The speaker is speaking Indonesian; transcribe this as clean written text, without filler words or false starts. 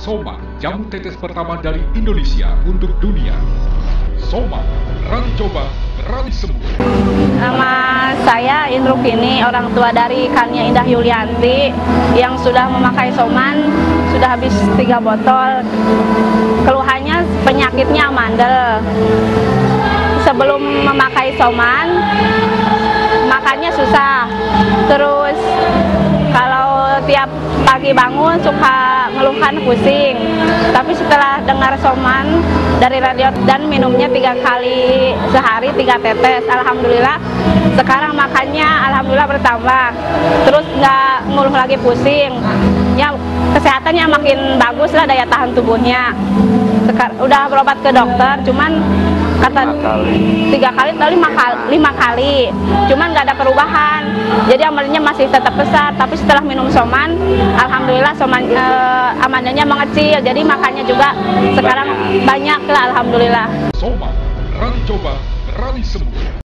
Soma, jamu tetes pertama dari Indonesia untuk dunia. Soma, berani coba, berani sembuh. Nama saya Indrukini, orang tua dari Kania Indah Yulianti yang sudah memakai Soman, sudah habis 3 botol. Keluhannya penyakitnya amandel. Sebelum memakai Soman, makannya susah. Terus kalau tiap pagi bangun suka ngeluhkan pusing. Tapi setelah dengar Soman dari radio dan minumnya 3 kali sehari 3 tetes, alhamdulillah sekarang makannya alhamdulillah bertambah. Terus nggak ngeluh lagi pusing. Ya kesehatannya makin bagus lah, daya tahan tubuhnya. Udah berobat ke dokter, cuman kata 3 kali atau 5 kali, cuman nggak ada perubahan. Jadi amalnya masih tetap besar, tapi setelah minum Soman, alhamdulillah amalnya mengecil. Jadi makannya juga sekarang banyak lah, alhamdulillah. Soma, berani coba, berani sembuh.